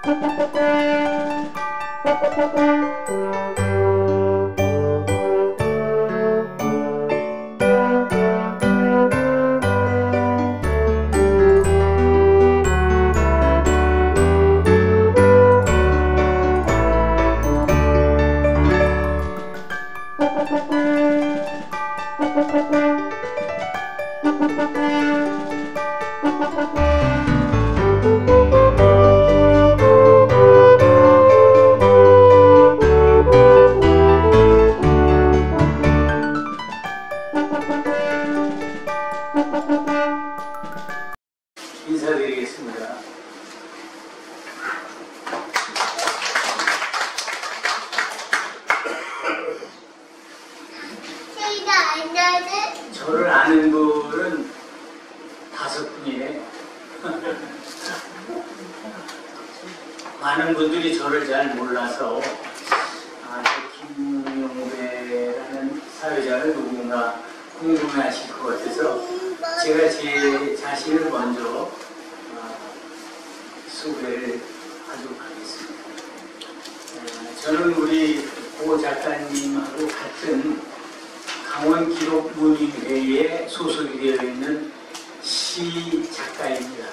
인사드리겠습니다. 저를 아는 분은 5분이에요. 많은 분들이 저를 잘 몰라서 김용배라는 사회자를 누군가 궁금해하실 것 같아서 제가 제 자신을 먼저 소개를 하도록 하겠습니다. 저는 우리 고 작가님하고 같은 강원기록문인회에 소속이 되어 있는 시 작가입니다.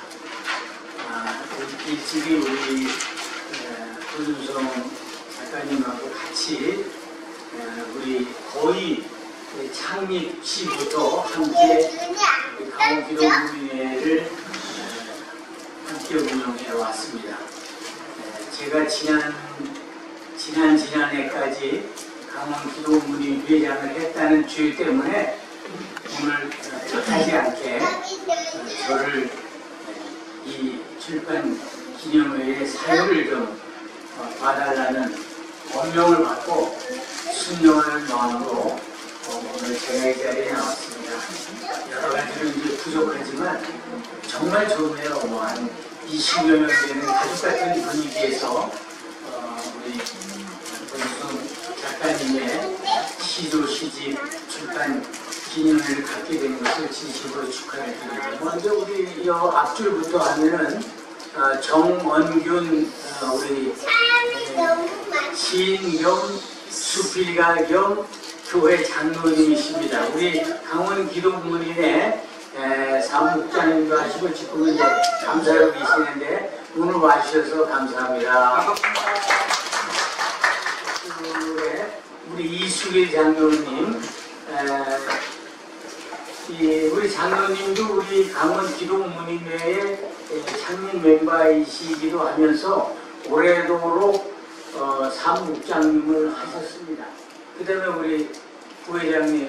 일찍이 우리 고준성 작가님하고 같이 우리 거의 창립 시부터 함께 강원기록문인회를 함께 운영해 왔습니다. 제가 지난해까지 강원기록문인회장을 했다는 죄 때문에 오늘 뜻하지 않게 저를 이 출판 기념회의 사유를 좀 봐달라는 권명을 받고 순종하는 마음으로 오늘 제가 이 자리에 나왔습니다. 여러 가지로 이제 부족하지만 정말 좋네요. 한 20여 년 되는 가족 같은 분위기에서 우리 고준성 작가님의 시조 시집 출판 기념회를 갖게 된 것을 진심으로 축하를 드립니다. 먼저 우리 이 앞줄부터 하면은 정원균 우리 시인 겸 수필가 겸 교회 장로님이십니다. 우리 강원기록문인회 사무국장님도 하시고 지금은 이제 감사하고 계시는데 오늘 와주셔서 감사합니다. 우리 이수길 장로님, 우리 장로님도 우리 강원기록문인회의 창립 멤버이시기도 하면서 오래도록 사무국장님을 하셨습니다. 그 다음에 우리 부회장님,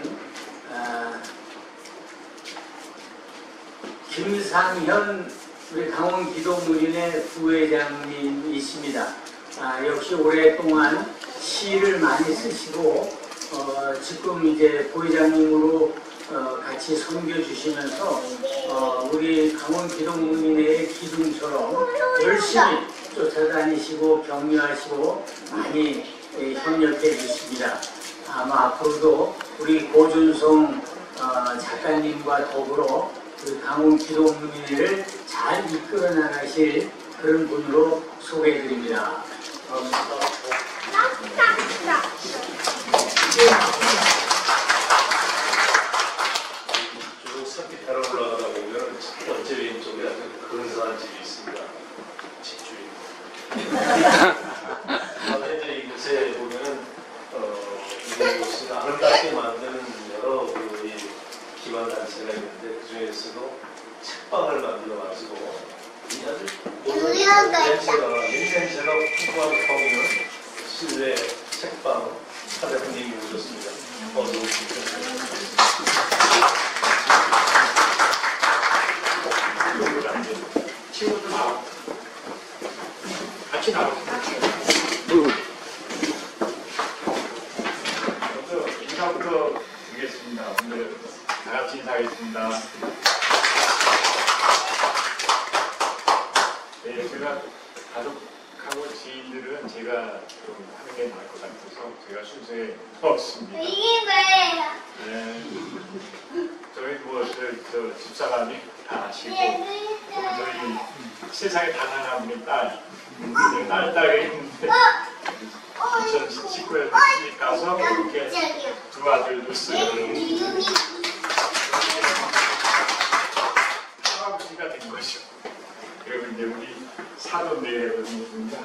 김상현 우리 강원기록문인회 부회장님이십니다. 역시 오랫동안 시를 많이 쓰시고 지금 이제 부회장님으로 같이 섬겨주시면서 우리 강원기록문인회의 기둥처럼 열심히 쫓아다니시고 격려하시고 많이 협력해 주십니다. 아마 앞으로도 우리 고준성 작가님과 더불어 우리 강원기록문인회를 잘 이끌어 나가실 그런 분으로 소개해 드립니다. 쭉 산기타로 올라가다 보면 첫 번째 왼쪽에 아주 근사한 집이 있습니다. 집주인. 현재 이곳에 보면은 이곳이 아름답게 만드는 여러 기관 단체가 있는데 그 중에서도 책방을 만들어 가지고 아주 냄새가 풍부하게 퍼오는 실내 책방 사장님이 오셨습니다. 어서 오십시오. 친구들 나와. 같이 나와. 먼저 인사부터 드리겠습니다. 오늘 다 같이 인사하겠습니다. 네, 제가 가족하고 지인들은 제가 좀 하는 게 나을 것 같아서 제가 순서에 넣었습니다. 이게 뭐예요? 네, 저희 저 집사람이 다 아시고 저희 세상에 단 하나뿐인 딸 딸딸이 있는데 2019년에 시집 가서 이렇게 두 아들도 쓰는 할아버지가 된 거죠. 그리고 이제 우리 사돈네거든요.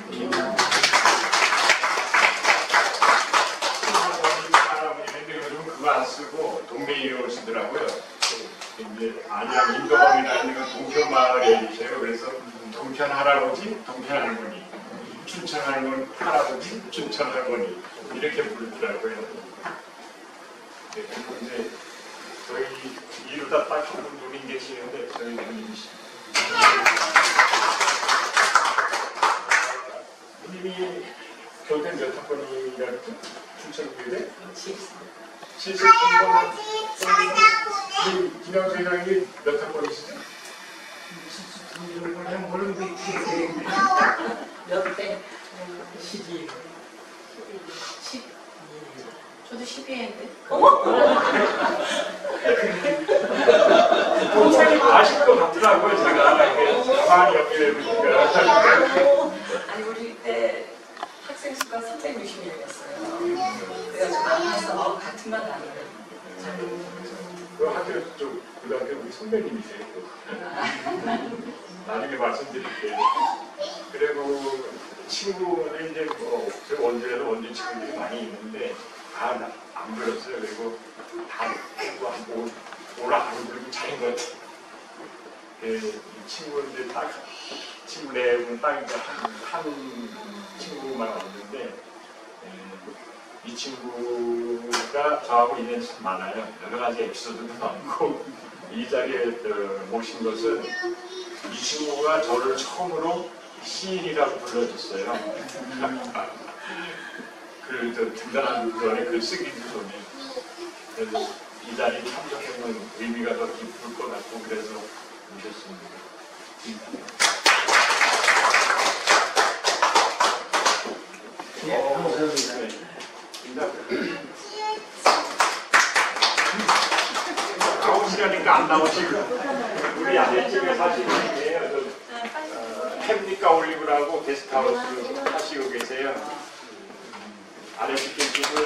할아버지는 요즘 그거 안 쓰고 동네이름을 쓰더라고요. 이제 안양 인도방이라는 건 동편 마을에 계세요. 그래서 동편 할아버지, 동편 할머니, 춘천 할머니, 할아버지, 춘천 할머니 이렇게 부르더라고요. 네, 그리고 이제 저희 이루다 딱 한 분 누님 계시는데 저희 누님이십니다. 누님이 교대 몇 학번이라고 춘천 교대? 73번. 김영수 회장이 몇 학번이시죠? 몇 대? 12. 10. 저도 12회인데. 어머! 아실 것 같더라고요, 제가. 가만히 연결해 보니까. 아니, 우리 때 학생 수가 360명이었어요. 그래서 많아서 같은 반 아니에요. 그 학교 쪽 고등학교 우리 선배님이세요. 나중에 말씀드릴게요. 그리고 친구는 이제 뭐 저 원주에도 원주 친구들이 많이 있는데 다 안 불렀어요. 그리고 다 오라 안 부르고 잘한 것 같아요. 이 친구들 딱 친구 내분 딱 이제 한 친구만 왔는데 이 친구가 저하고 인연이 참 많아요. 여러 가지 에피소드도 많고 이 자리에 모신 것은 이 친구가 저를 처음으로 시인이라고 불러줬어요. 그 등단한 전에 글 쓰기도 전에. 그래서 이 자리에 참석해보면 의미가 더 깊을 것 같고 그래서 오셨습니다. 아홉 시간이니까 안 나오시고 우리 아내집에 사시는 분이에요. 햄니까 올리브라고 게스트하우스 하시고 계세요. 아내집 계시고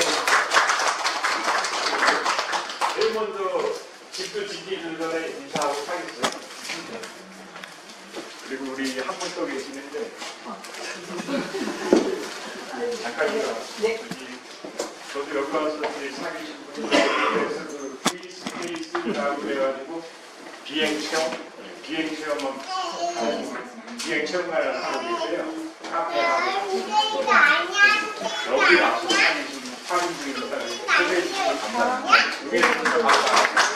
제일 먼저 집도 짓기 전에 인사하고 하겠어요. 그리고 우리 한 분 또 계시는데 잠깐만요. 저도 여기 와서 사귀신 분이 그래서 그 프리스페이스라고 그래가지고 비행 체험관을 하고 계세요. 카페하고 여기 와서 사귀신 확인 중입니다. 초대해 주셔서 감사합니다. 여기 진짜 감사합니다.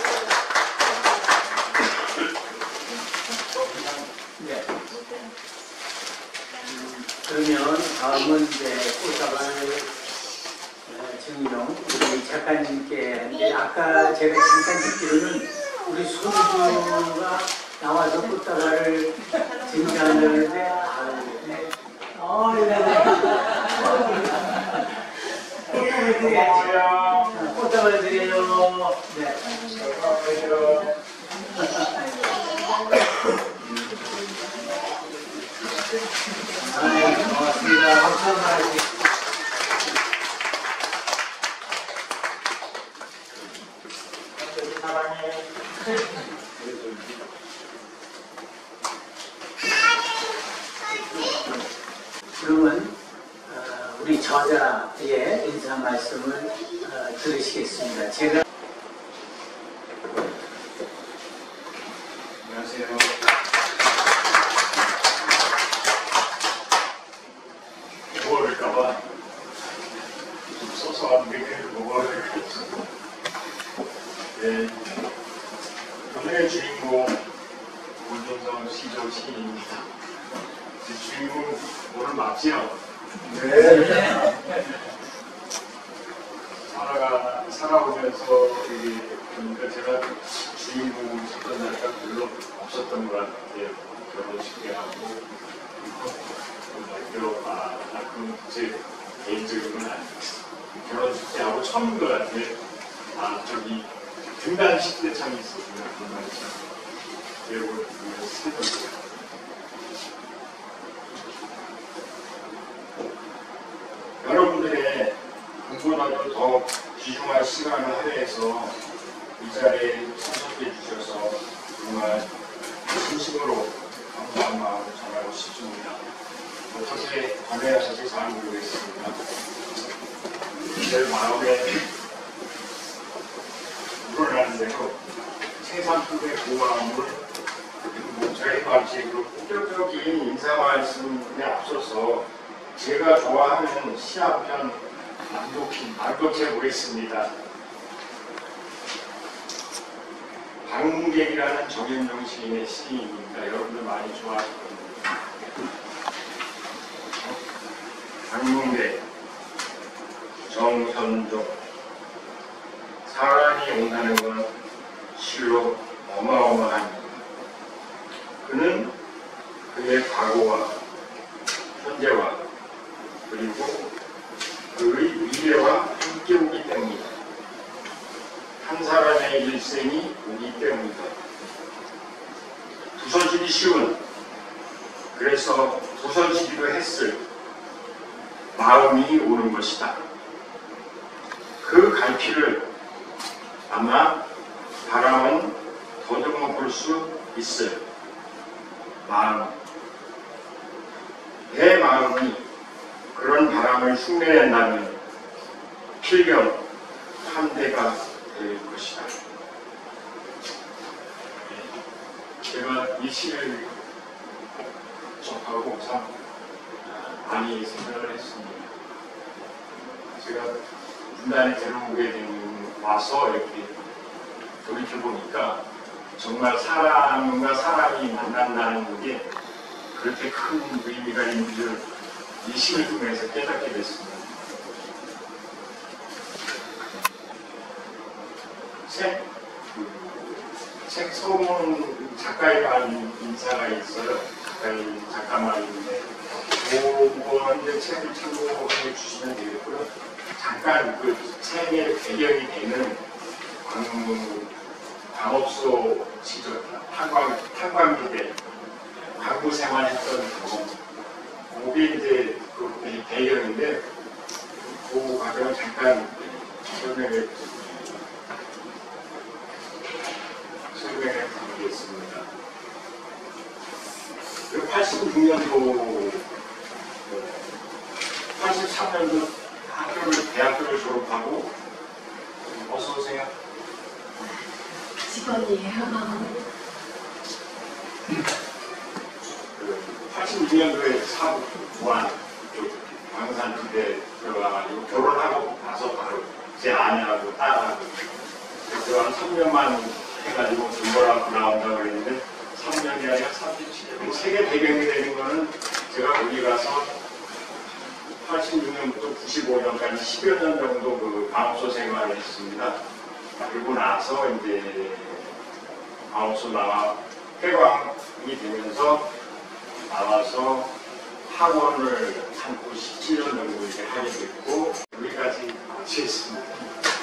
네. 그러면 다음은 이제 꽃다발 증명 우리 작가님께 하는데 아까 제가 잠깐 듣기로는 우리 손주가 나와서 꽃다발을 증명하려는데 네. 꽃다발 드려요. 네. 고맙습니다. 박수 한번 해주세요. 사랑해. 그러면 우리 저자의 인사 말씀을 들으시겠습니다. 제가 안녕하세요. 모를까봐 좀 소소한 게 모를까. 네, 오늘의 주인공 문종성 시조 시인입니다. 주인공 오늘 맞지요? 네. 살아오면서 그러니까 제가 주인공을 찾던 날가 별로 없었던 것 같아요. 결혼식에 하고 그건 제 개인적인 건 아니에요. 결혼식 때 하고 처음인 것 같아요. 저기 등단식 때 참 있었군요. 등단식. 그리고 세 번째. 무엇보다도 더 귀중한 시간을 할애해서 이 자리에 참석해 주셔서 정말 진심으로 감사한 마음을 전하고 싶습니다. 어떻게 관해야 할지 잘 모르겠습니다. 제 마음에 우러나는 대로 생산품의 고마움을 저희 방식으로 본격적인 인사 말씀에 앞서서 제가 좋아하는 시 한 편 낭독해 보겠습니다. 방문객이라는 정현종 시인의 시입니다. 여러분들 많이 좋아하실 겁니다. 방문객 정현종. 사람이 온다는 건 실로 어마어마합니다. 그는 그의 과거와 현재와 그리고 그의 미래와 함께 오기 때문이다. 한 사람의 일생이 오기 때문이다. 부서지기 쉬운, 그래서 부서지기도 했을 마음이 오는 것이다. 그 갈피를 아마 바람은 더듬어 볼 수 있을 마음. 내 마음이 그런 바람을 흉내낸다면 필경 환대가 될 것이다. 제가 이 시를 접하고 참 많이 생각을 했습니다. 제가 분단에 데려오게 와서 이렇게 돌이켜보니까 정말 사람과 사람이 만난다는 게 그렇게 큰 의미가 있는 줄 이 시를 통해서 깨닫게 됐습니다. 책 소문 작가의 말 인사가 있어요. 작가 말인데 그거는 이제 책을 참고해 주시면 되겠고요. 잠깐 그 책의 배경이 되는 광업소 시절 탄광기 때 광부 생활했던 그게 이제 그 배경인데 그 과정을 잠깐 설명해 드리겠습니다. 86년도 83년도 대학교를 졸업하고 어서 오세요. 직원이에요. 86년도에 사부 무한 광산지대 들어가가지고 결혼하고 나서 바로 제 아내하고 딸하고 그래서 한 3년만 해가지고 등보라고 나온다고 그랬는데 3년이 아니라 37년. 세계 배경이 되는 거는 제가 거기 가서 86년부터 95년까지 10여 년 정도 그 광업소 생활을 했습니다. 그리고 나서 이제 광업소 나와 폐광이 되면서 나와서 학원을 한 97년 정도 이렇게 하게 됐고 여기까지 마치겠습니다.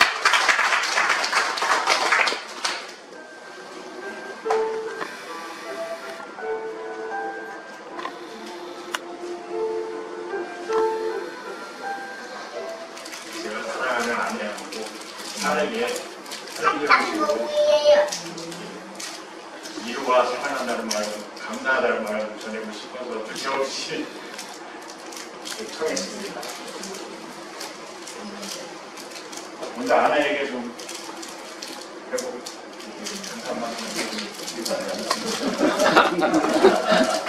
제가 사랑하는 아내하고 딸에게 사랑을 이루와 사랑한다는 말은 감사하다는 말을 전하고 싶어서 그저없이 청했습니다. 먼저 아내에게 좀 해보고 감사한 말씀 드립니다.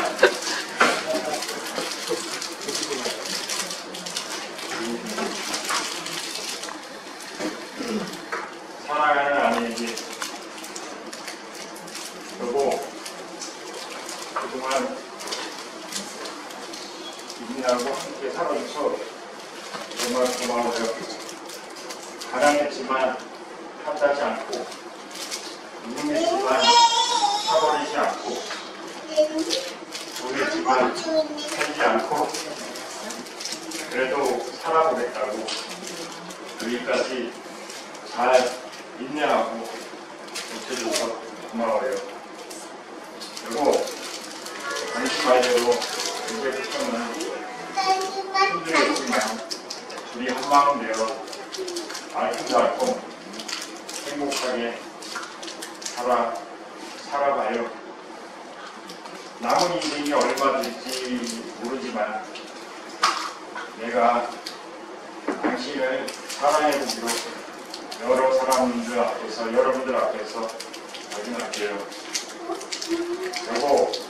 사랑하는 아내에게 여보, 그동안 이민하고 함께 살아줘서 정말 고마워요. 가난했지만 탐나지 않고 무능했지만 사버리지 않고 돈했지만 살지 않고 그래도 살아보겠다고 여기까지 잘 인내하고 못해줘서 고마워요. 그리고 당신 말대로 이제부터는 힘들겠지만 둘이 한마음 되어 알콩달콩 행복하게 살아봐요. 남은 인생이 얼마 될지 모르지만 내가 당신을 사랑해보기로 여러 사람들 앞에서, 여러분들 앞에서 확인할게요. 여보,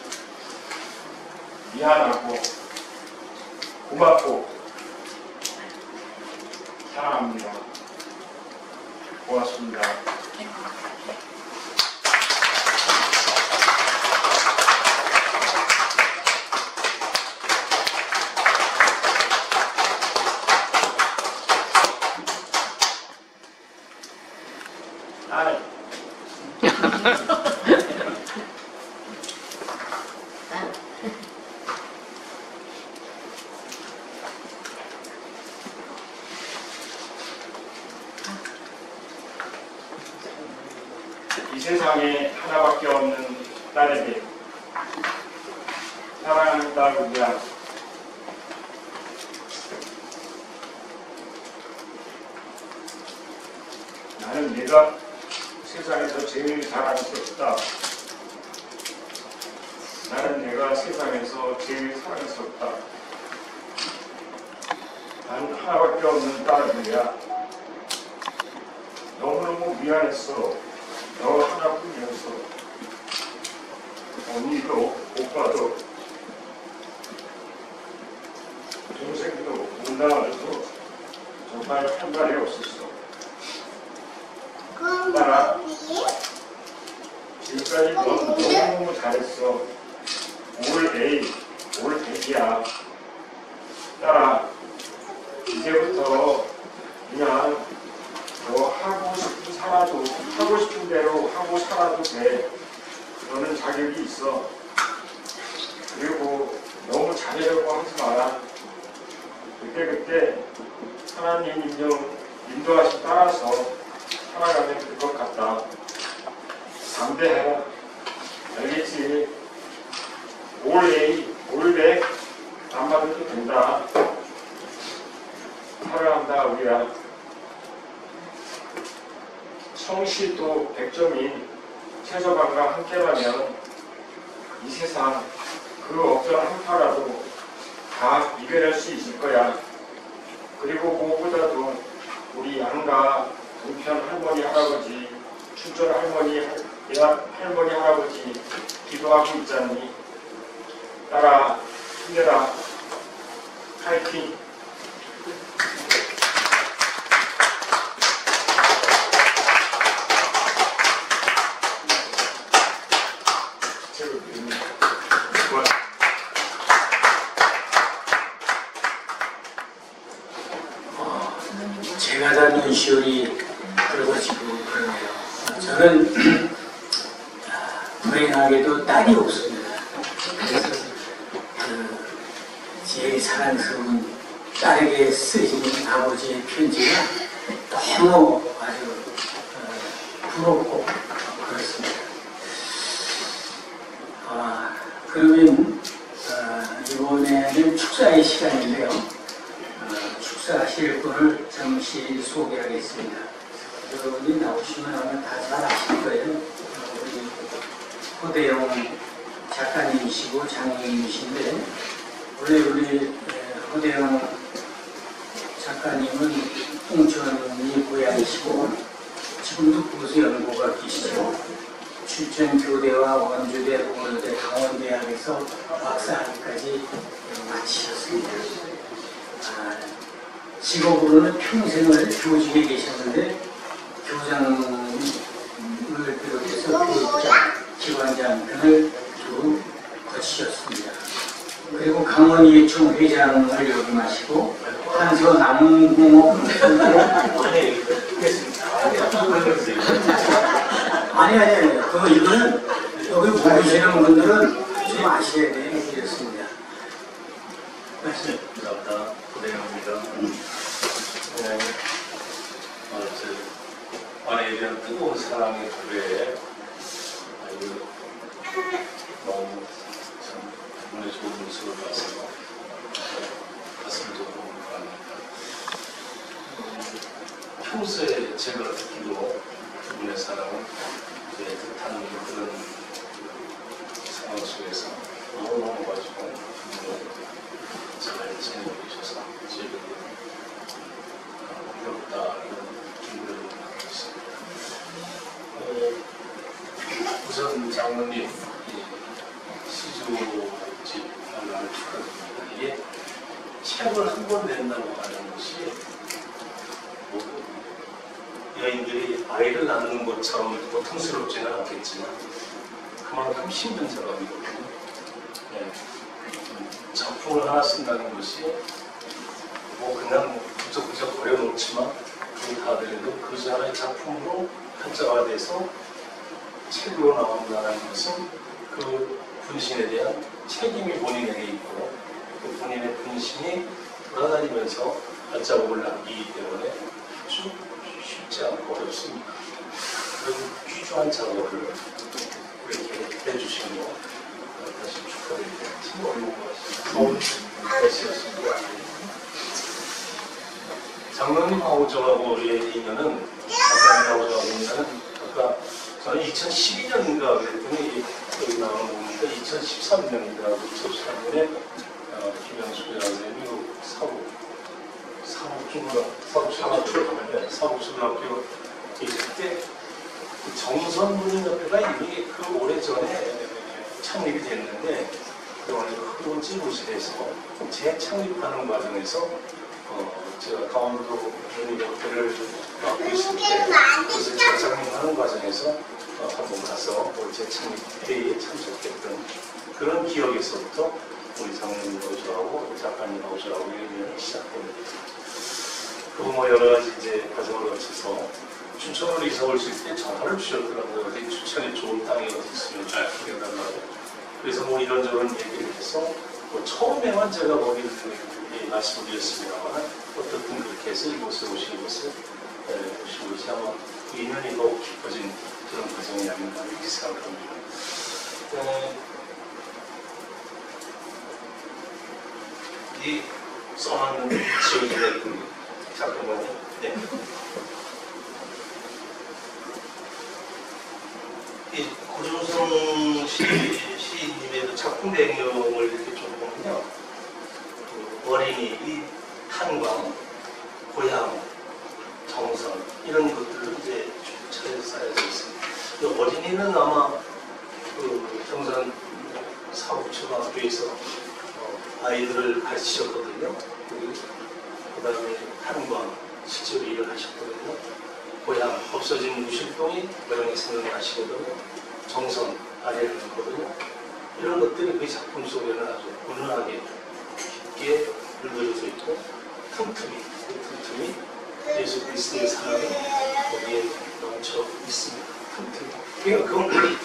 미안하고 고맙고 사랑합니다. 고맙습니다. 이 세상에 하나밖에 없는 딸에게 사랑하는 딸 우리야, 나는 네가 세상에서 제일 사랑스럽다. 나는 내가 세상에서 제일 사랑스럽다. 난 하나밖에 없는 딸 우리야. 너무너무 미안했어. 너 하나뿐이었어. 언니도 오빠도 동생도 못 나와줘서 정말 한 말이 없었어. 딸아, 지금까지 넌 너무너무 잘했어. 올 A, 올 100이야. 딸아, 이제부터 그냥 너 하고 싶은 대로 하고 살아도 돼. 너는 자격이 있어. 그리고 너무 잘하려고 하지 마라. 그때 하나님 인도하심 따라서 살아가면 될 것 같다. 담대해라. 알겠지? 올 A, 올 100 안 받아도 된다. 사랑한다 우리야. 성실도 100점인 최서방과 함께라면 이 세상 그 어떤 한파라도 다 이겨낼 수 있을 거야. 그리고 무엇보다도 우리 양가 동편 할머니 할아버지, 춘절 할머니 할아버지 기도하고 있잖니. 딸아, 힘내라. 파이팅. 제가 다 눈시울이 붉어지고 그러네요. 저는 불행하게도 딸이 없습니다. 그래서 제일 사랑스러운 딸에게 쓰신 아버지의 편지가 너무 아주 부럽고 그렇습니다. 그러면 이번에는 축사의 시간인데요. 축사하실 분을 잠시 소개하겠습니다. 여러분이 나오시면 아마 다 잘 아실 거예요. 우리 허대영 작가님이시고 장로님이신데, 원래 우리 허대영 작가님은 홍천이 고향이시고 지금도 보수연구가 계시죠. 춘천교대와 원주대, 동원대, 강원대학에서 박사학위까지 마치셨습니다. 직업으로는 평생을 교직에 계셨는데 교장을 비롯해서 교육장, 기관장 등을 두루 거치셨습니다. 그리고 강원예총 회장을 역임하시고 한서남공업 아니 이거는 여기 모르시는 분들은 좀 아셔야 돼요. 이렇습니다. 감사합니다. 고대영입니다. 아내에 대한 뜨거운 사랑의 고백에 너무 참 기분의 좋은 모습을 봐서 가슴이 좀 너무 강합니다. 평소에 제가 듣기로 두 분의 사랑은 이제 뜻하는 그런 상황 속에서 너무 가지고 잘 지내고 계셔서 저희들이 부럽다는 기분을 갖고 있습니다. 우선 장로님 시주집 만남을 축하드립니다. 이게 책을 한 권 낸다고 하는 것이 뭐 여인들이 아이를 낳는 것처럼 고통스럽지는 않겠지만 그만큼 힘든 작업이거든요. 네. 작품을 하나 쓴다는 것이 뭐 그냥 부쩍부쩍 버려놓지만 그게 다 되는데 그 하나의 작품으로 한자화돼서 책으로 나온다는 것은 그 분신에 대한 책임이 본인에게 있고 그 본인의 분신이 돌아다니면서 한자곡을 남기기 때문에 아주 쉽지 않고 어렵습니다. 그런 귀중한 작업을 이렇게 해주신 거 다시 축하드립니다. 참 어려운 것 같습니다. 대시였습니다. 장로님하고 저하고의 인연은 작가님하고 저하고 인연은 아까 저는 2012년인가 그랬더니 여기 나오는 거 보니까 2013년인가 2013년에 김영숙이라는 사람이 사북초등학교 그때 정선문인협회가 이미 그 오래전에 창립이 됐는데 그동안에 큰 찌부실에서 재창립하는 과정에서 제가 강원도 문인협회를 맡고 있을 때 그것을 재창립하는 과정에서 한번 가서 재창립 회의에 참석했던 그런 기억에서부터 우리 장로님하고 저하고 작가님하고 저하고 인연이 시작됩니다. 그리고 뭐 여러 가지 이제 과정을 거쳐서 춘천으로 이사 오실 때 전화를 주셨더라고요. 춘천에 좋은 땅이 어디 있으면 주시겠다고. 그래서 뭐 이런저런 얘기를 해서 뭐 처음에만 제가 거기를 말씀드렸습니다만 어떻든 그렇게 해서 이곳에 오신 것을 오신 것이 아마 인연이 더욱 깊어진 그런 과정이 아닌가 이렇게 생각합니다. 이 써놨는 지어지는 잠깐만요. 네. 이 고준성 시인님의 작품 배경을 이렇게 좀 보면요. 그 어린이, 이 탄광, 고향, 정선 이런 것들을 이제 쭉 쌓여져 있습니다. 이 어린이는 아마 그 정선 사북초등학교에서 아이들을 가르치셨거든요. 그 다음에 탄광 실제로 일을 하셨거든요. 고향 없어진 무실동이 고향에 생각나시거든요. 정선 아래를 있거든요. 이런 것들이 그 작품 속에는 아주 은은하게 깊게 물들여져 있고 틈틈이 그 틈틈이 예수 그리스도의 사랑이 거기에 넘쳐 있습니다. 틈틈이. 그러니까 그건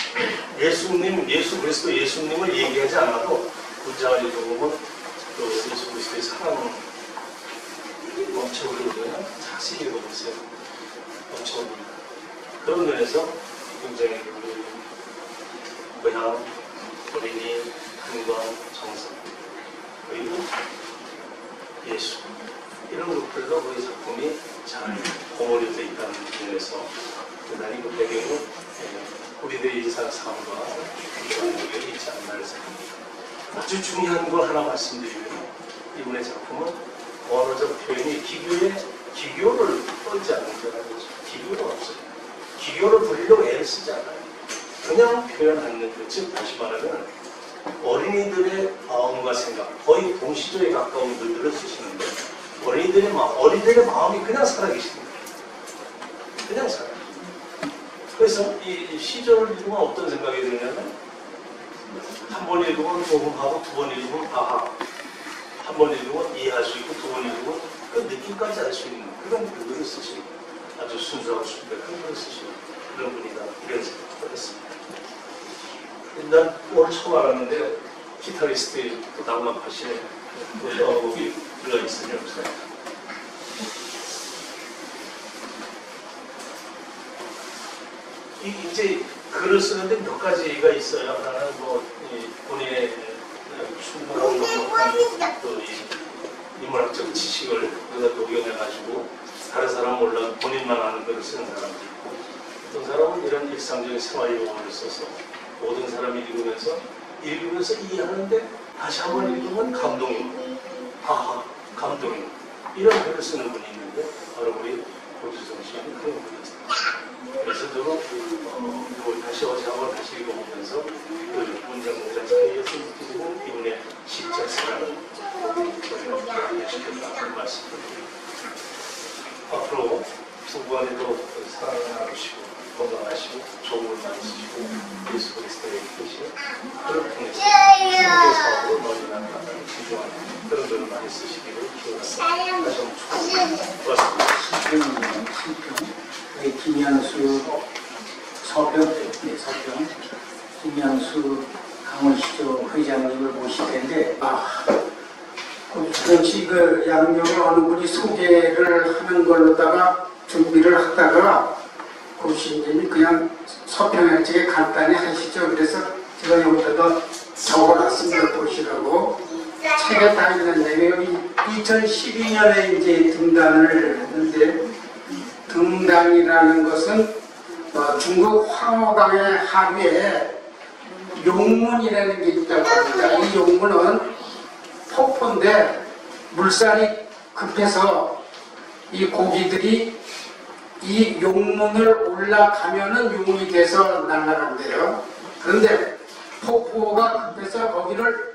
예수 그리스도 예수님을 얘기하지 않아도 문장을 읽어보면 또 예수 그리스도의 사랑 넘쳐 흐르거든요. 자세히 읽어보세요. 넘쳐 흐릅니다. 그런 면에서 굉장히 고향, 어린이, 탄광, 정성 그리고 예수 이런 것들도 우리 작품이 잘 버무려져 있다는 면에서 대단히 그 배경은 우리들의 일상상과 연결이 있지 않나 생각합니다. 아주 중요한 걸 하나 말씀드리면 이분의 작품은 언어적 표현이 기교를 떨지 않는 거라는 거죠. 기교가 없어요. 기교를 부리려고 애를 쓰지 않아요. 그냥 표현하는 것, 즉 다시 말하면 어린이들의 마음과 생각, 거의 동시조에 가까운 글들을 쓰시는데 어린이들의 마음이 그냥 살아계십니다. 그냥 살아계십니다. 그래서 이 시절을 읽으면 어떤 생각이 드냐면 한 번 읽으면 조금하고 두 번 읽으면 아하, 한 번 읽으면 이해할 수 있고 두 번 읽으면 그 느낌까지 알 수 있는 그런 글들을 쓰시는 아주 순수하고 순백한 글을 쓰시는 그런 분이다 이런 생각을 했습니다. 난 오늘 처음 알았는데 기타리스트에 또 낭만파시네 거기 들어있으면 없어요. 이제 글을 쓰는데 몇 가지가 있어요. 하나는 뭐 본인의 충분한 또 인문학적 지식을 여기다 녹여내가지고 다른 사람은 몰라 본인만 아는 글을 쓰는 사람도 있고, 어떤 사람은 이런 일상적인 생활 용어를 써서 모든 사람이 읽으면서 이해하는데 다시 한번 읽으면 감동이고, 아하, 감동이고, 이런 글을 쓰는 분이 있는데 바로 우리 고주정 씨는 그런 분이었어요. 그래서 저도 다시 어제 한번 다시 읽어보면서 그 문장 사이에서 느끼고 이분의 십자 사랑을 저희가 시켰다는 말씀을 드립니다. 앞으로 두 분 안에도 사랑을 나누시고 건강하시고 좋은 걸 많이 쓰시고 예수 그리스도의 뜻이 그런 통해서 세계 사업으로 멀리 나가는 귀중한 그런 글을 많이 쓰시기를 기원합니다. 다시 한번 축하드립니다. 신평, 김현수 서평, 김현수 강원시조 회장님을 모실 텐데, 고주정 그 양력에 어느 분이 소개를 하는 걸로다가 준비를 하다가 고주정님이 그냥 서평학책에 간단히 하시죠. 그래서 제가 여기다가 적어놨습니다. 보시라고. 책에 다 있는데 여기 2012년에 이제 등단을 했는데, 등단이라는 것은 중국 황허강의 하류에 용문이라는 게 있다고 합니다. 이 용문은 폭포인데 물살이 급해서 이 고기들이 이 용문을 올라가면은 용이 돼서 날아간대요. 그런데 폭포가 급해서 거기를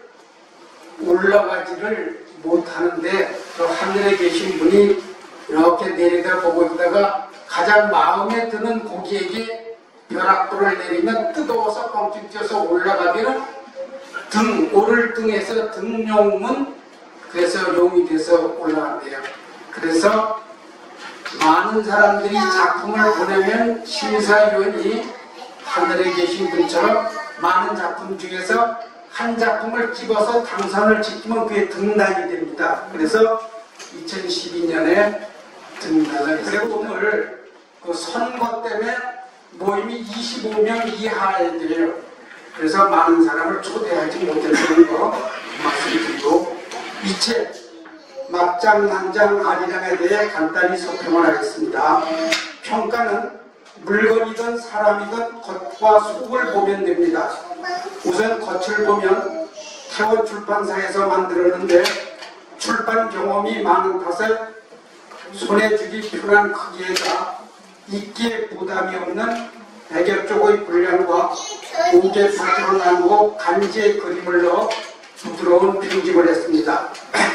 올라가지를 못하는데 저 하늘에 계신 분이 이렇게 내려다보고 있다가 가장 마음에 드는 고기에게 벼락돌을 내리면 뜨거워서 뻥튀 뛰어서 올라가면 오를 등에서 등용문, 그래서 용이 돼서 올라간대요. 그래서 많은 사람들이 작품을 보내면 심사위원이 하늘에 계신 분처럼 많은 작품 중에서 한 작품을 집어서 당선을 지키면 그게 등단이 됩니다. 그래서 2012년에 등단을, 그리고 오늘 그 선거 때문에 모임이 25명 이하에 돼요. 그래서 많은 사람을 초대하지 못했다는 거 말씀드리고, 이 책 막장난장 아리랑에 대해 간단히 소평을 하겠습니다. 평가는 물건이든 사람이든 겉과 속을 보면 됩니다. 우선 겉을 보면 태원 출판사에서 만들었는데 출판 경험이 많은 탓에 손에 쥐기 편한 크기에다 읽기에 부담이 없는 100여 쪽의 분량과 5개 파트로 나누고 간지의 그림을 넣어 부드러운 편집을 했습니다.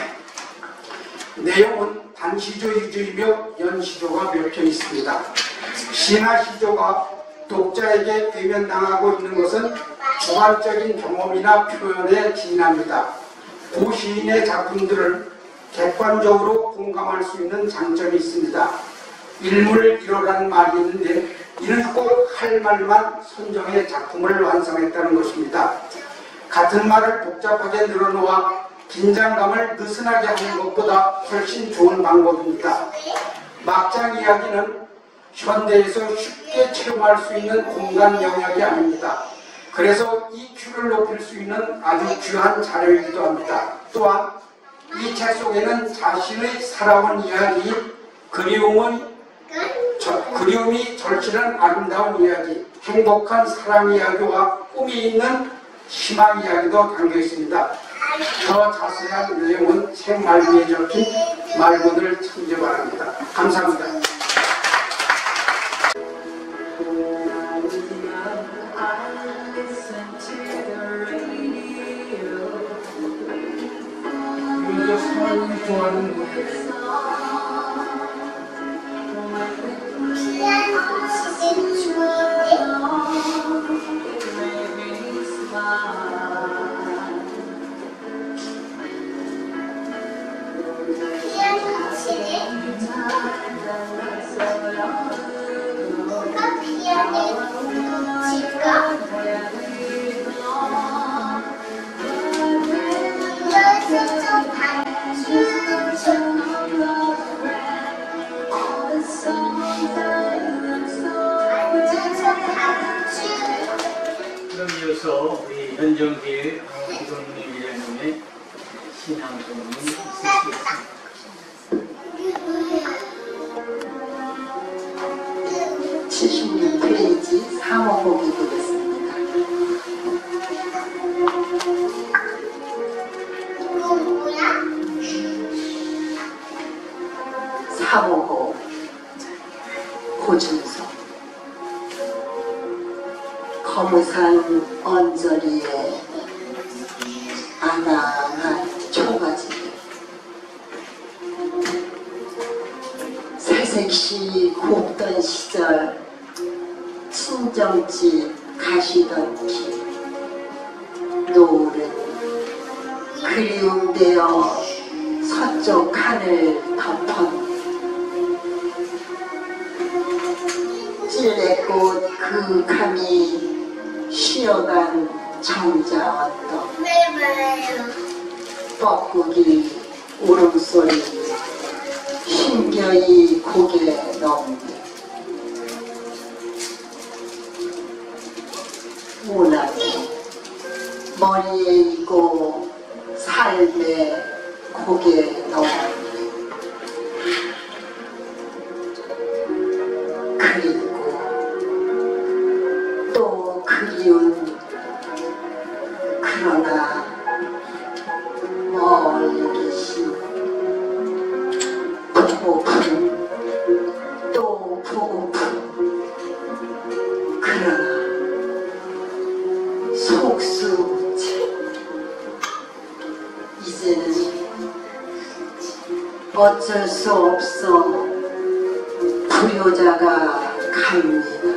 내용은 단시조 위주이며 연시조가 몇 편 있습니다. 신화시조가 독자에게 외면당하고 있는 것은 주관적인 경험이나 표현에 기인합니다. 고 시인의 작품들을 객관적으로 공감할 수 있는 장점이 있습니다. 일물 일어라는 말이 있는데 이는 꼭 할 말만 선정해 작품을 완성했다는 것입니다. 같은 말을 복잡하게 늘어놓아 긴장감을 느슨하게 하는 것보다 훨씬 좋은 방법입니다. 막장 이야기는 현대에서 쉽게 체험할 수 있는 공간 영역이 아닙니다. 그래서 EQ를 높일 수 있는 아주 귀한 자료이기도 합니다. 또한 이 책 속에는 자신의 살아온 이야기, 그리움이 절실한 아름다운 이야기, 행복한 사랑 이야기와 꿈이 있는 희망 이야기도 담겨 있습니다. 더 자세한 내용은 책 말미에 적힌 말문을 참조 바랍니다. 감사합니다. 이거 사람이 좋아하는 노래예요. 그럼 이어서 우리 현정길 기도님 위원님의 신앙송을 쓰시겠습니다. 사모곡이 되겠습니다. 사모곡 고준성. 거무산 언저리에 아낭한 초가지들, 새색시 곱던 시절 친정집 가시던 길, 노을은 그리움되어 서쪽 하늘 덮었네. 찔레꽃 그 감이 쉬어간 정자 언덕, 뻐꾸기 울음소리 힘겨이 고개 넘네. 모나게 머리에 있고 삶에 고개 넘네. 그리고 또 그리운, 그러나 멀리 계신 보고픈, 또 보고픈, 그러나 속수무책. 이제는 어쩔 수 없어 불효자가 갑니다.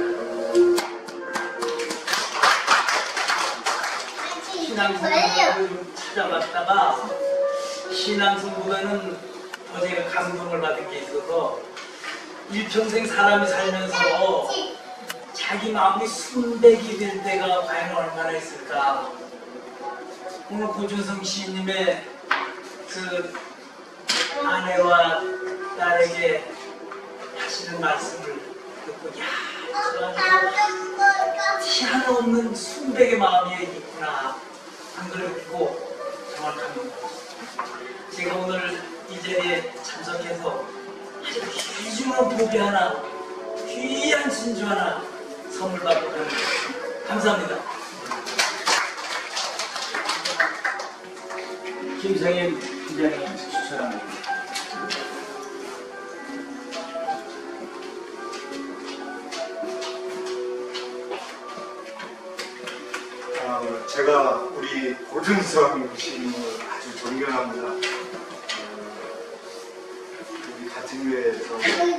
신앙성부를 좀 찾아봤다가 신앙성부에는 더 제가 감동을 받은 게 있어서 일평생 사람이 살면서 자기 마음이 순백이 될 때가 과연 얼마나 있을까. 오늘 고준성 시인님의 그 아내와 딸에게 하시는 말씀을 듣고 야, 티 하나 없는 순백의 마음이 있구나 한 걸 느끼고 정말 감동받았습니다. 제가 오늘 이 자리에 참석해서 아주 귀중한 보배 하나, 귀한 진주 하나 선물 받고 가는 것 같습니다. 감사합니다. 김성임 팀장님 추천합니다. 제가 우리 고준성 시인을 아주 존경합니다. 우리 같은 교회에서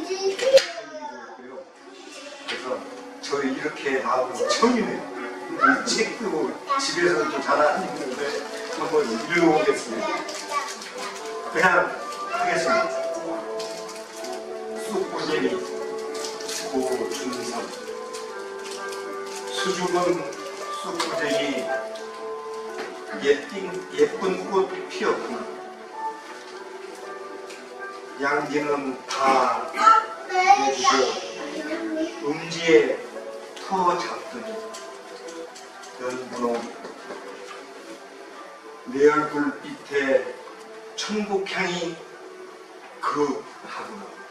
그래서 저희 이렇게 나오는 처음이네요. 이 책도 집에서는 좀 잘 안 읽는데 한번 읽어보겠습니다. 그냥 하겠습니다. 쑥고쟁이 고준성. 수줍은 쑥고쟁이 예쁜 꽃 피었구나. 양지는 다 내주고 음지에 터 잡더니 연분홍 내 얼굴 밑에 천국향이 그하구나.